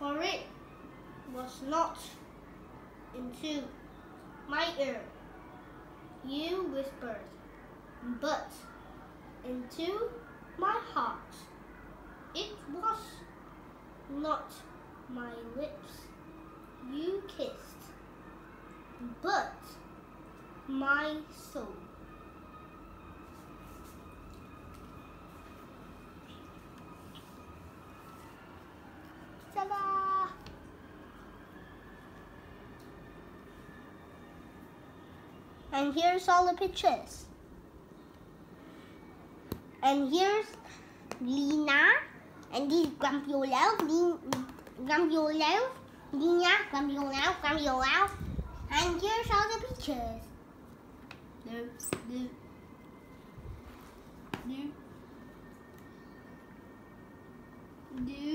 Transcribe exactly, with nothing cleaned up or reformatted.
for it was not into my ear, you whispered, but into my heart. It was not my lips you kissed, but my soul. Ta-da! And here's all the pictures. And here's Lena, and this is Grumpy Old Elf, Grumpy Old Elf, Lena, Grumpy Old Elf, Grumpy Old Elf. And here's all the pictures. Do, do, do, do.